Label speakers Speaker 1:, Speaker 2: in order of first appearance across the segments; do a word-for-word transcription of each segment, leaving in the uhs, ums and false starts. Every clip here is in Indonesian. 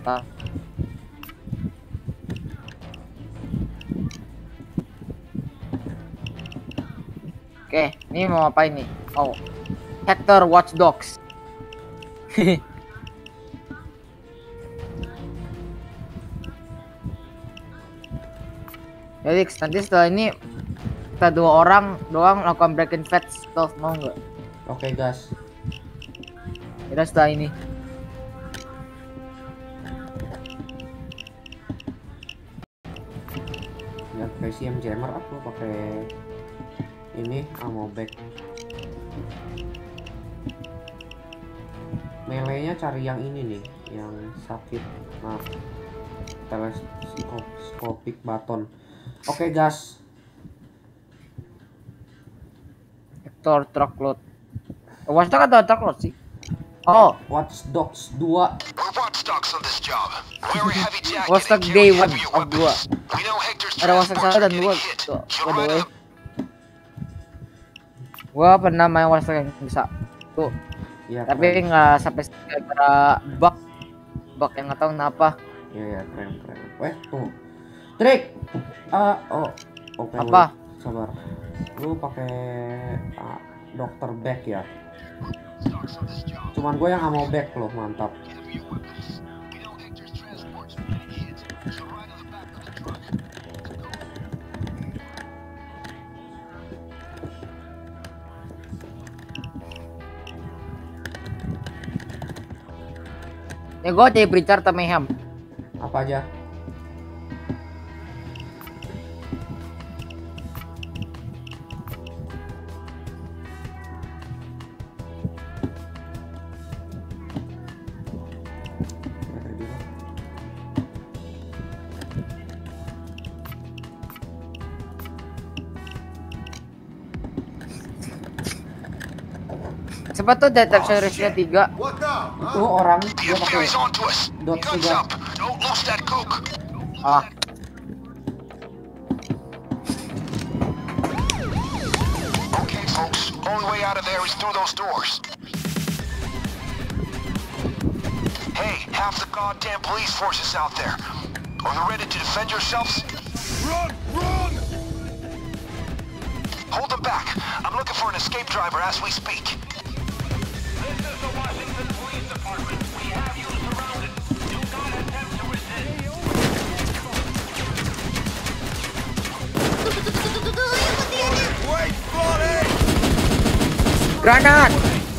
Speaker 1: Nah. Oke, ini mau apa ini? Oh, Hector Watch Dogs. Jadi nanti setelah ini kita dua orang doang lakukan break in fat stealth, mau nggak?
Speaker 2: Oke gas.
Speaker 1: Kita setelah ini.
Speaker 2: Ya pakai C M jammer, aku pakai ini ammo bag. Melee-nya cari yang ini nih, yang sakit. Nah, telescopic baton. Oke gas.
Speaker 1: Hector Truckload. Watch Dogs atau Truckload sih? Oh,
Speaker 2: Watch Dogs dua.
Speaker 1: Watch Dogs Day one of dua. Ada Watch Dogs satu dan dua. Tuh, by the way. Gua pernah main Watch Dogs yang bisa. Tuh.
Speaker 2: Ya,
Speaker 1: tapi nggak sampai gara bug. Bug yang nggak tahu kenapa.
Speaker 2: Iya ya, keren keren. Weh, tuh. Trik. Ah, oh. Oke.
Speaker 1: Apa?
Speaker 2: Wait. Sabar. Lu pakai ah, dokter bag ya. Cuman gue yang ammo bag loh, mantap.
Speaker 1: Ya gue jadi Pritchard atau Mayhem.
Speaker 2: Apa aja?
Speaker 1: Siapa tuh detection ratio tiga?
Speaker 2: Itu orang dia pakai dot tiga.
Speaker 1: Ah.
Speaker 3: Okay, folks. Only way out of there is through those doors. Hey, half the goddamn police force is out there. Are you ready to defend yourselves? Run! Run! Hold them back. I'm looking for an escape driver as we speak. This is the Washington Police Department. We have you surrounded. Do not attempt to resist. Wait, Bloody!
Speaker 1: Granat!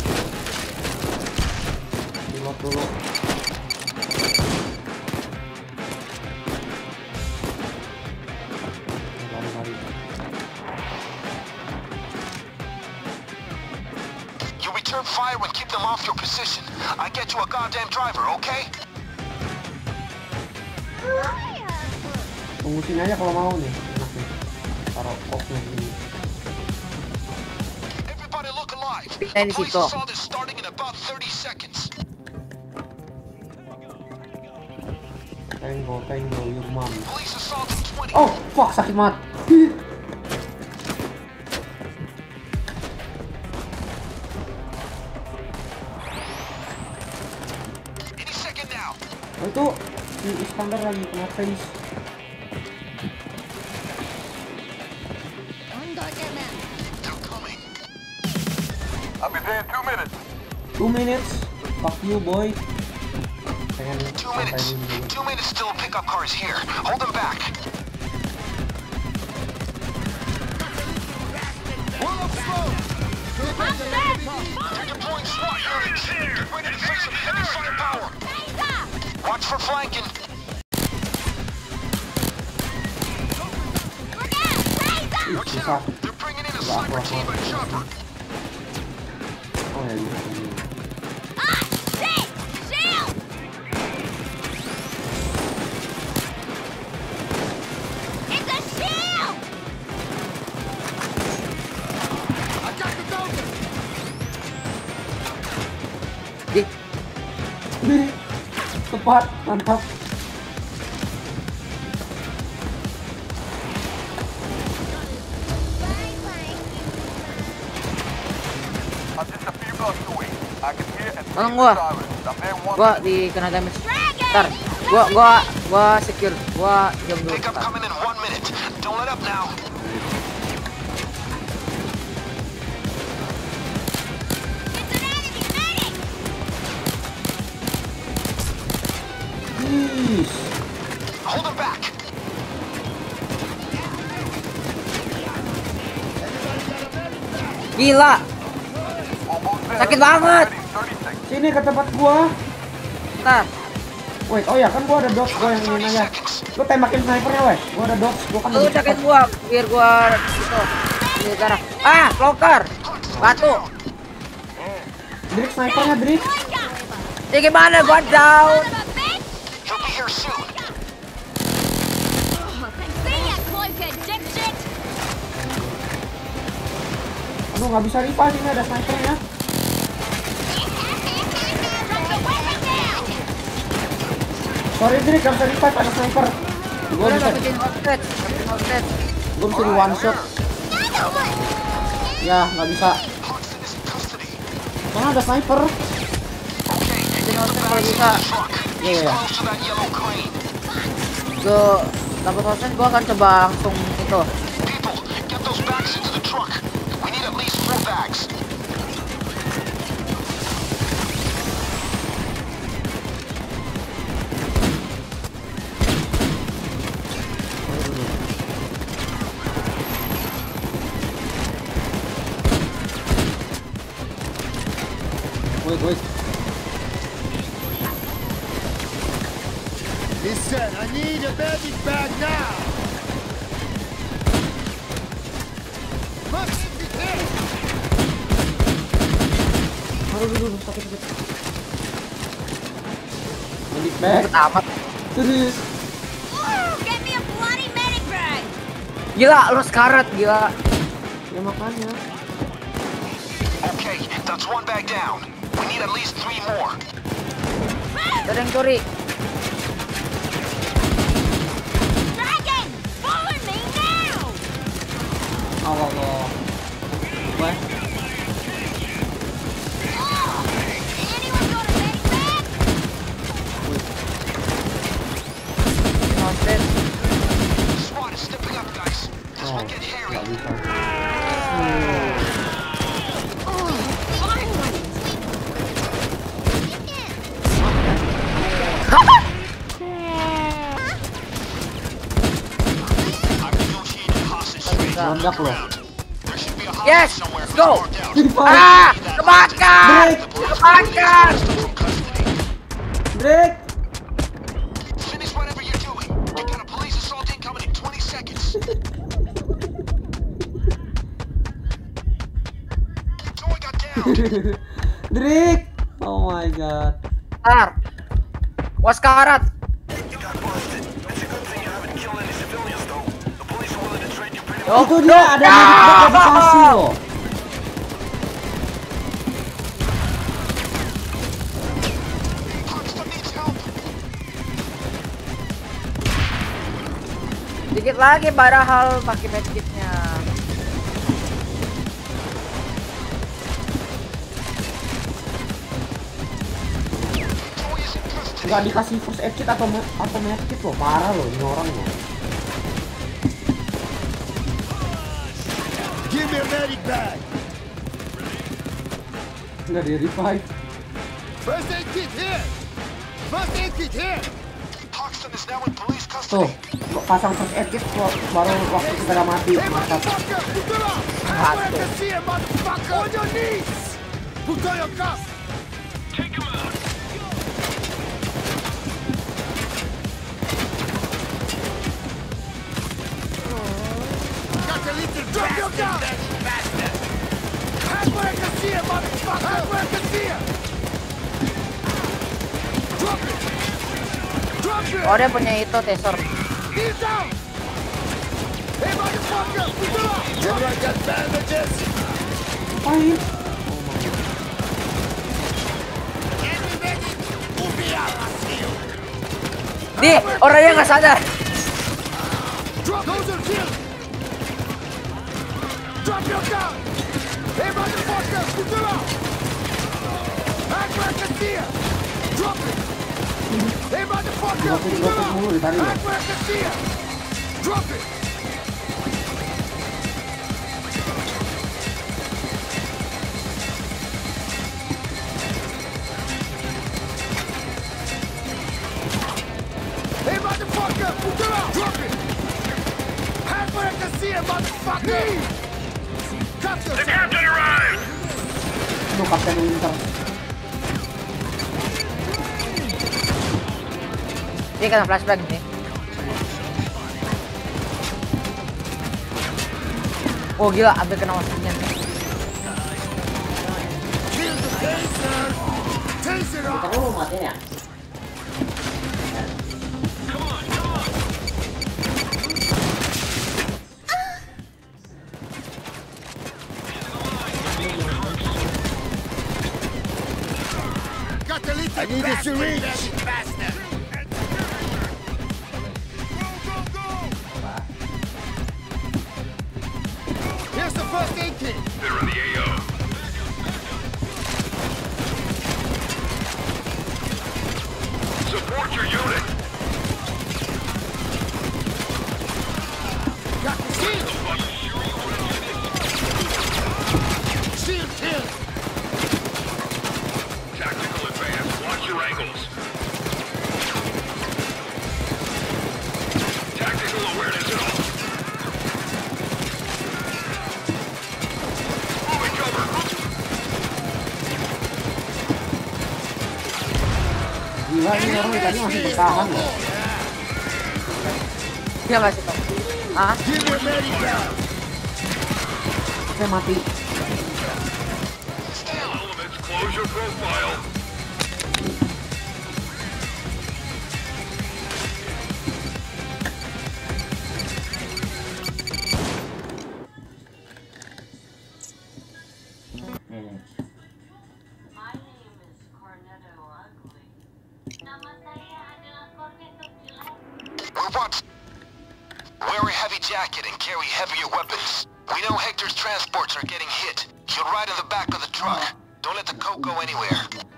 Speaker 2: Pilot dulu. Lari-lari.
Speaker 3: You return fire and keep them off your position. I get you a goddamn driver, okay?
Speaker 2: Tungguin aja kalau mau nih. Taruh off-nya ini.
Speaker 3: Everybody look alive.
Speaker 1: Pindahin di situ.
Speaker 3: Saw this starting in about thirty seconds.
Speaker 2: Tango, tango, your mom.
Speaker 3: Police assault in twenty.
Speaker 2: Oh, fuck, sakit banget.
Speaker 3: Any second now.
Speaker 2: Oh, itu si Iskandar lagi kena face.
Speaker 3: They're coming. I'll be there in two minutes.
Speaker 2: Two minutes. Fuck you, boy. Pengen
Speaker 3: Two minutes.
Speaker 2: santai dulu.
Speaker 3: Two minutes till pickup cars here. Hold them back. They're deploying SWAT units. Get ready to face some heavy firepower. Watch for flanking.
Speaker 2: Ih,
Speaker 3: Watch
Speaker 2: susah.
Speaker 3: out. They're bringing in a sniper team and chopper.
Speaker 2: Oh ya, bisa ini.
Speaker 1: Di.
Speaker 2: Ini tepat, mantap.
Speaker 3: I'm just a few blocks away. I can hear and
Speaker 1: Tolong gua. Gua di kena damage. Ntar. Gua gua gua secure. Gua jam dulu.
Speaker 3: Pickup
Speaker 1: Ntar.
Speaker 3: coming in one minute. Don't let up now.
Speaker 2: Ih,
Speaker 3: Hold him back.
Speaker 1: Gila. Sakit banget.
Speaker 2: sini ke tempat gua.
Speaker 1: Ntar.
Speaker 2: Wait, oh ya kan gua ada dots gua yang ini aja. Lu tembakin snipernya, weh. Gua ada dots, gua kan
Speaker 1: Lu
Speaker 2: lebih
Speaker 1: sakit
Speaker 2: cepet.
Speaker 1: gua biar gua itu. Ini darah. Ah, locker. Batu.
Speaker 2: Drik snipernya, Drik.
Speaker 1: Ya gimana gua down?
Speaker 3: He'll be here soon.
Speaker 2: Aduh, nggak bisa revive, ini ada snipernya. Sorry, Drik, nggak bisa revive, ada sniper. Gua
Speaker 1: Udah
Speaker 2: bisa,
Speaker 1: nggak bikin outlet, nggak bikin outlet.
Speaker 2: gua bisa di one shot. Ya, nggak bisa.
Speaker 3: Hodgson is in custody.
Speaker 2: Mana ada sniper?
Speaker 1: Bikin outlet kalau bisa.
Speaker 2: Iya, iya.
Speaker 3: Close to that yellow crane.
Speaker 1: Gua dapat outlet gua akan coba langsung itu.
Speaker 3: People, get those bags into the truck. We need at least four bags.
Speaker 2: Wait, wait.
Speaker 4: Listen, I need a medic bag now! Must be here!
Speaker 2: Aduh, aduh, aduh, sakit, sakit. Medic bag.
Speaker 1: Cepet amat.
Speaker 2: Terus.
Speaker 1: Gila, lu sekarat gila.
Speaker 2: Ya makanya.
Speaker 3: Okay, that's one bag down. We need at least three more.
Speaker 1: Ada yang curi.
Speaker 2: Allah Allah. Wah.
Speaker 1: Outlet.
Speaker 3: SWAT is stepping up, guys. This
Speaker 2: Oh,
Speaker 3: will get hairy.
Speaker 2: nggak bisa.
Speaker 3: I've negotiated hostage trade.
Speaker 2: Meledak loh.
Speaker 3: There should be a hostage
Speaker 1: Yes,
Speaker 3: somewhere
Speaker 1: let's go.
Speaker 3: marked out.
Speaker 2: Revive.
Speaker 1: Ah, kebakar.
Speaker 2: Break.
Speaker 1: Kebakar.
Speaker 3: From custody.
Speaker 2: Drake.
Speaker 3: Finish whatever you're doing. We got a police assault incoming in twenty seconds. Joey got down.
Speaker 2: Drake. Oh my god.
Speaker 1: Ntar. Gua sekarat.
Speaker 3: You got busted. It's a good thing you haven't killed any civilians, though. The police are willing to trade you pretty
Speaker 1: Yo.
Speaker 2: Itu dia ada medic bag yang dikasih loh.
Speaker 3: Hodgson needs help.
Speaker 1: Dikit lagi padahal pakai medkitnya.
Speaker 3: Joey is in custody.
Speaker 2: Nggak dikasih first aid kit atau me- atau med kit loh. Parah loh ini orang loh.
Speaker 4: Give me a medic bag!
Speaker 2: Nggak di revive.
Speaker 4: First aid kit here! First aid kit here!
Speaker 3: Hodgson is now in police
Speaker 2: Tuh,
Speaker 3: custody.
Speaker 2: pasang first aid kit kok baru waktu kita udah mati.
Speaker 4: Hey,
Speaker 2: Mantap.
Speaker 4: motherfucker! Put it up! I want to see it, motherfucker! On your knees! Put on your cuff!
Speaker 3: Take him out.
Speaker 4: Got a little drop your gun! That's where I can see it, motherfucker! That's where I can see it! Drop it! Drop it!
Speaker 1: Oh dia punya itu tesor.
Speaker 4: Kneel down! Hey, motherfucker! Put it up! Everyone got bandages?
Speaker 2: Ngapain?
Speaker 4: Every medic will be out of here!
Speaker 1: Di, orangnya nggak sadar.
Speaker 4: Drop those are killed! Drop your gun! Hey, motherfucker! Put it up! Back where I can see ya! Drop it! Hey, motherfucker!
Speaker 2: Dropin,
Speaker 4: Get
Speaker 2: dropin
Speaker 4: up!
Speaker 2: mulu di tadi ya.
Speaker 4: Hide where I can see ya! Drop it! Hey, motherfucker! Get up! Drop it! Hide where I can see ya, motherfucker! Cut
Speaker 3: The
Speaker 4: yourself!
Speaker 3: captain arrived!
Speaker 2: Itu Kapten Winter.
Speaker 1: Dia kena flashback nih. Oh gila, hampir kena maksudnya.
Speaker 4: Kill the taser! Taser off!
Speaker 2: Kita lu matiin ya.
Speaker 4: Got the little I need a syringe! Here's the first aid kit!
Speaker 3: They're in the A O. Support your unit!
Speaker 4: Got the shield! Shield kill!
Speaker 3: Tactical advance. Watch your angles. Tactical awareness off. Moving cover.
Speaker 2: Gila ini orang tadi masih bertahan loh.
Speaker 1: Dia masih tahu. Ah,
Speaker 4: Give me a medical!
Speaker 2: Saya mati.
Speaker 3: Elements, close your profile.
Speaker 2: Hmm.
Speaker 5: My name is Cornetto Ugly. Nama saya adalah Cornetto Jelek.
Speaker 3: We want... Wear a heavy jacket and carry heavier weapons. We know Hector's transports are getting hit. You'll ride in the back of the truck. Don't let the coke go anywhere.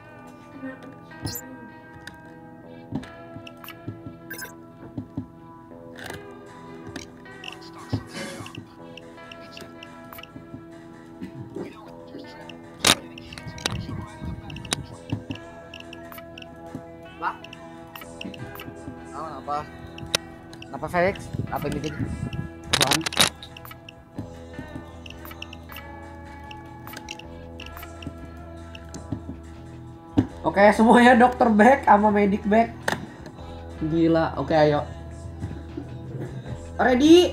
Speaker 1: Pak. Oh, kenapa? Kenapa Felix? Apa yang bikin?
Speaker 2: Apaan? Oke, semuanya dokter back sama medic back. Gila. Oke, ayo. Ready?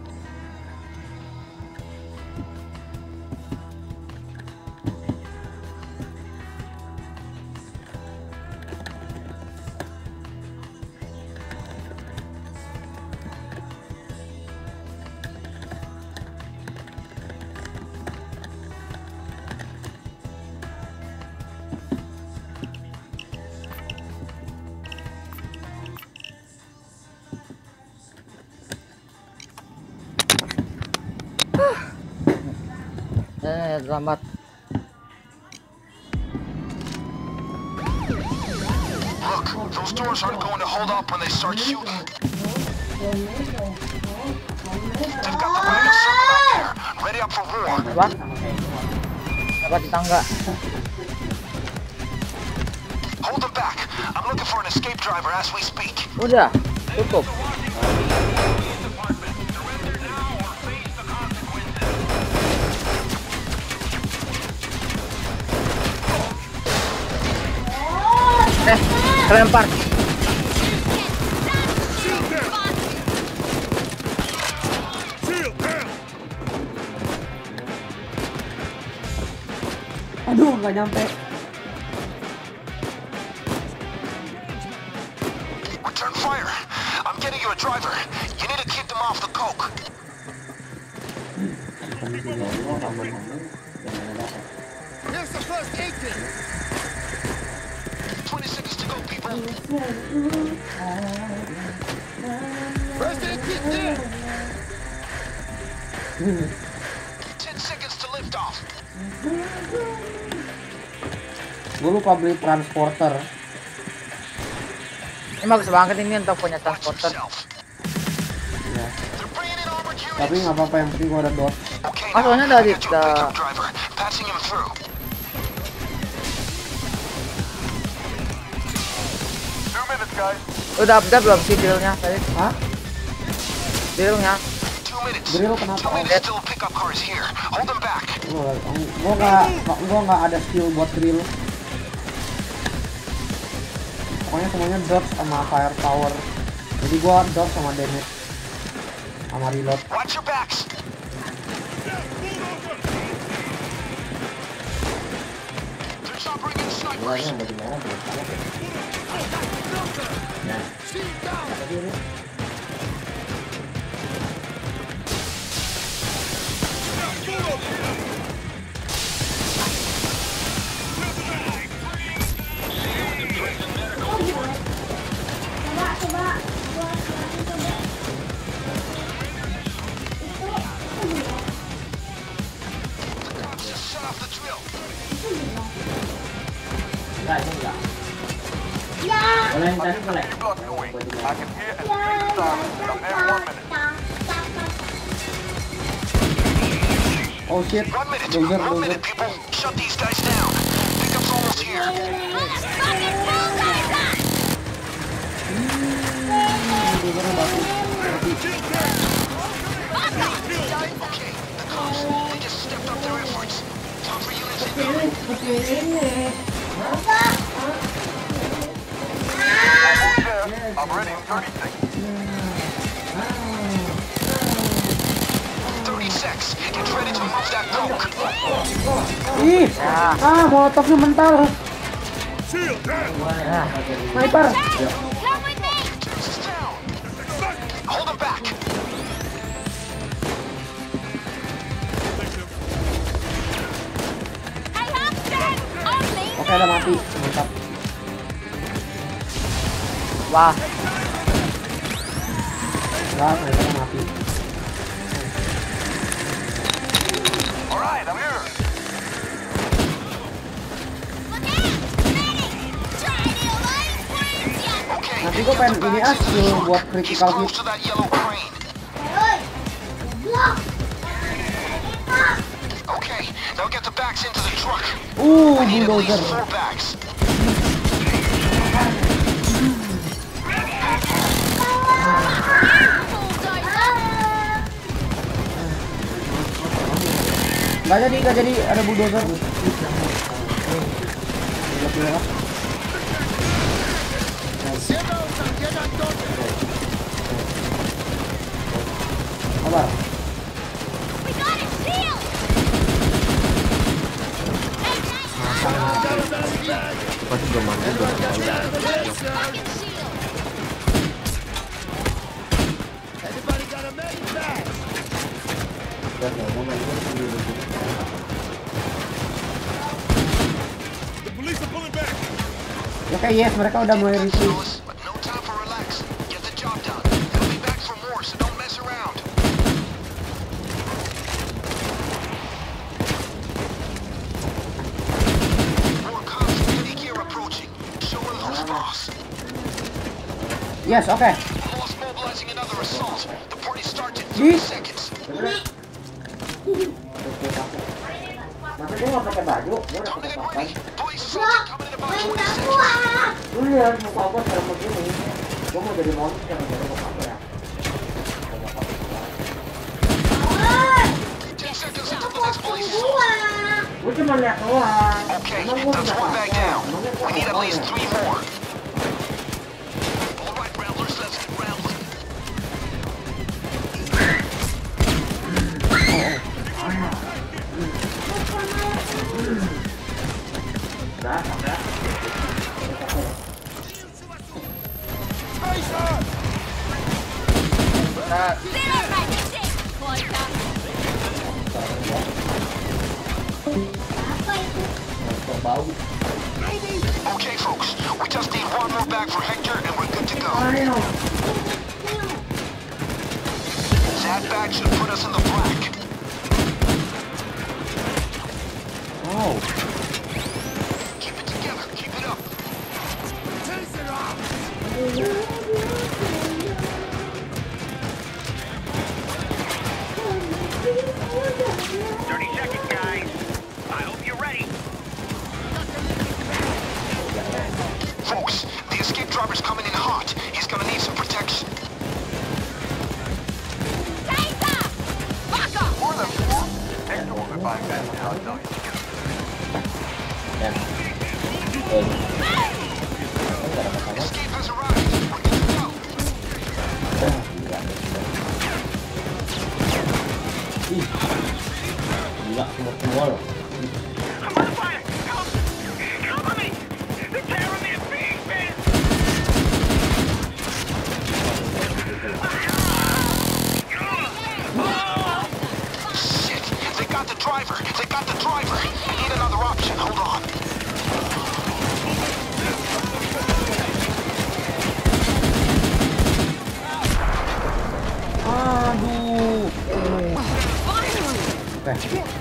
Speaker 1: Eh, lambat.
Speaker 3: Look, those doors aren't going to hold up when they start shooting. They've got the wagon circled out there, ready up for war.
Speaker 1: Apa? Dapat di tangga.
Speaker 3: Hold them back. I'm looking for an escape driver as we speak.
Speaker 1: Udah, tutup. Eh, kelempar.
Speaker 2: Aduh, nggak nyampe.
Speaker 3: Return fire. I'm getting you a driver. You need to keep them off the coke.
Speaker 4: Here's the first aid kit!
Speaker 3: twenty seconds to go, people.
Speaker 4: First aid kit there!
Speaker 3: ten seconds to lift off.
Speaker 2: Gue lupa beli transporter.
Speaker 1: Ini bagus banget ini untuk punya transporter.
Speaker 2: Ya. Tapi nggak apa-apa, yang penting gue ada dot.
Speaker 1: Ah, soalnya dari the... Udah update belum sih drillnya tadi?
Speaker 2: Hah?
Speaker 1: Drillnya?
Speaker 2: Drill kenapa? Gue gue nggak gue nggak ada skill buat drill. Pokoknya semuanya dodge sama firepower. Jadi gue dodge sama damage sama reload. Oh shit, dozer, dozer.
Speaker 3: Shut these guys down. Pickup's almost here.
Speaker 2: Dozernya batu.
Speaker 3: Okay, the cops, they just stepped up their efforts. Time for units incoming. I'm ready in thirty seconds. thirty seconds. Get ready to move that coke.
Speaker 2: Ih, ah, molotofnya mental. Sniper.
Speaker 3: Hold them back.
Speaker 2: Oke, udah mati. Mantap.
Speaker 1: Wah.
Speaker 2: Wah, snipernya mati.
Speaker 3: Alright, I'm here.
Speaker 2: Nanti gue pengen ini ah skill buat critical hit.
Speaker 3: Close to that yellow crane. Okay, now get the bags into the truck.
Speaker 2: Uh,
Speaker 3: I need at least
Speaker 2: bulldozer.
Speaker 3: four bags.
Speaker 2: Gak jadi, gak jadi, ada bulldozer. Sabar.
Speaker 6: Pasti belum mandi, belum mandi.
Speaker 2: Oke, yes, mereka udah mulai retreat.
Speaker 3: But no time for relax. Get the job done. They'll be back for more, so don't mess around. More cops and heavy gear approaching. Show them who's boss.
Speaker 2: Yes, oke.
Speaker 3: Lost mobilizing another assault. The party starts in
Speaker 2: Di.
Speaker 3: thirty seconds.
Speaker 2: Masa gue gak pakai baju, gue udah
Speaker 3: Don't
Speaker 2: pakai
Speaker 3: get
Speaker 2: pakai.
Speaker 3: ready. Police assault coming in about twenty seconds.
Speaker 2: Lu lihat muka gue sekarang begini. Gue mau jadi monster, jadi muka apa ya?
Speaker 3: ten seconds until the next police assault.
Speaker 2: Gue cuma lihat doang.
Speaker 3: Okay,
Speaker 2: Emang gue
Speaker 3: that's
Speaker 2: bisa
Speaker 3: one bag
Speaker 2: pakai.
Speaker 3: down.
Speaker 2: Emangnya gue
Speaker 3: We need at
Speaker 2: pakai
Speaker 3: least
Speaker 2: ya?
Speaker 3: three more. All right, Ramblers, let's get rambling. Okay, folks, we just need one more bag for Hector and we're good to go. That bag should put us in the black.
Speaker 2: Oh,
Speaker 3: Keep it together.
Speaker 2: Oke.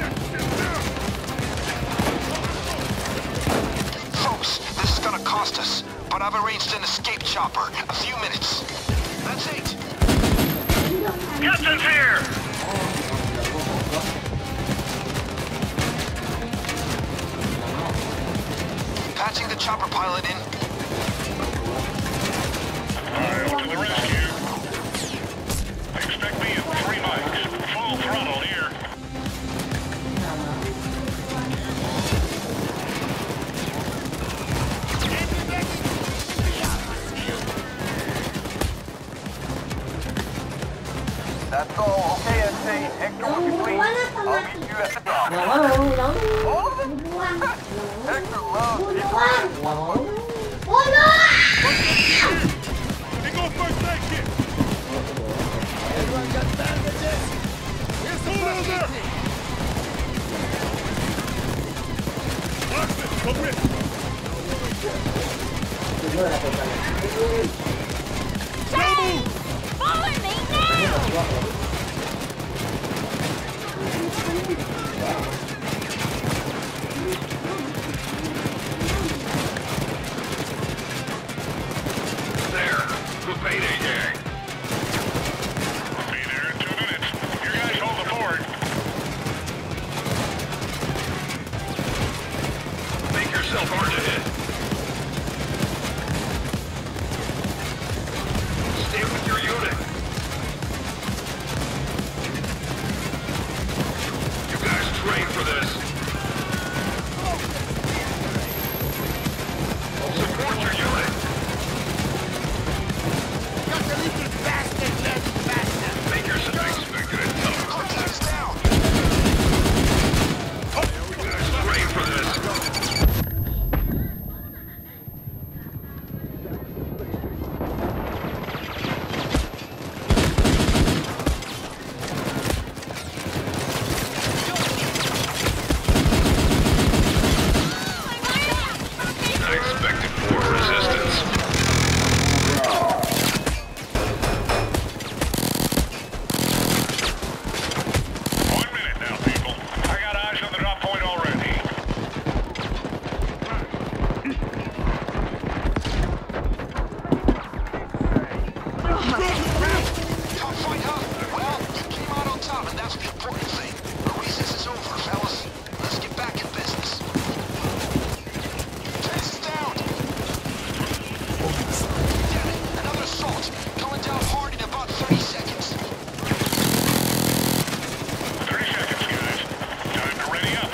Speaker 3: Folks, this is gonna cost us, but I've arranged an escape chopper. A few minutes. That's it. Captain's here! Patching the chopper pilot in.
Speaker 7: Miles to the rescue. Expect me in three mics. Full throttle here.
Speaker 3: That's all. Okay, S A. Hector will be pleased. I'll meet you at the dock.
Speaker 2: Nggak mau, nggak
Speaker 3: All of it? Hector loves it.
Speaker 2: mau.
Speaker 7: They go first aid kit.
Speaker 4: Everyone got bandages? Here's the first aid kit.
Speaker 7: Locksmith, go with.
Speaker 5: Follow me now!
Speaker 3: There. The payday gang.
Speaker 7: Be there in two minutes. You guys hold the fort.
Speaker 3: Make yourself hard to hit. Stay with your unit. You guys train for this. Support your unit.
Speaker 4: Got the little bastard left bastard.
Speaker 3: Make yourself expected it. Contact down. You guys train for this. I expected more resistance.
Speaker 7: One minute now, people. I got eyes on the drop point already.
Speaker 3: Tough fight, huh? Well, you came out on top, and that's the important thing. The recess is over, fellas. Let's get back in business. Test down. Damn it, another assault. Going down hard in about thirty seconds.
Speaker 7: Thirty seconds, guys. Time to ready up.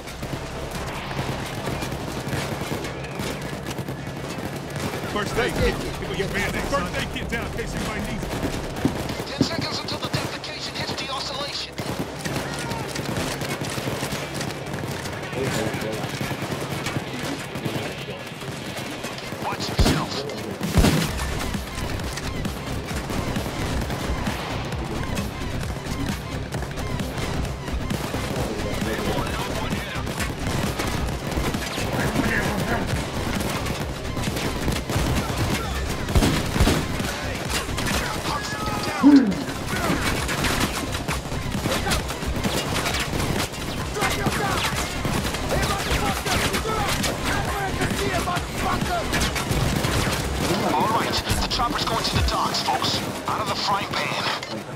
Speaker 7: First aid kit. People get band-aids. First aid kit down in case anybody needs it.
Speaker 3: Ten seconds until the defecation hits the oscillation. Watch yourself. All right, the chopper's going to the docks, folks. Out of the frying pan.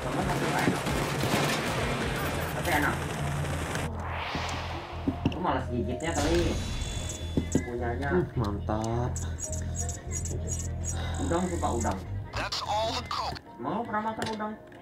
Speaker 2: Tapi enak. Aku malas gigitnya kali. Punyanya. Mantap. Udang suka udang.
Speaker 3: That's all the coke.
Speaker 2: Mau pernah makan udang?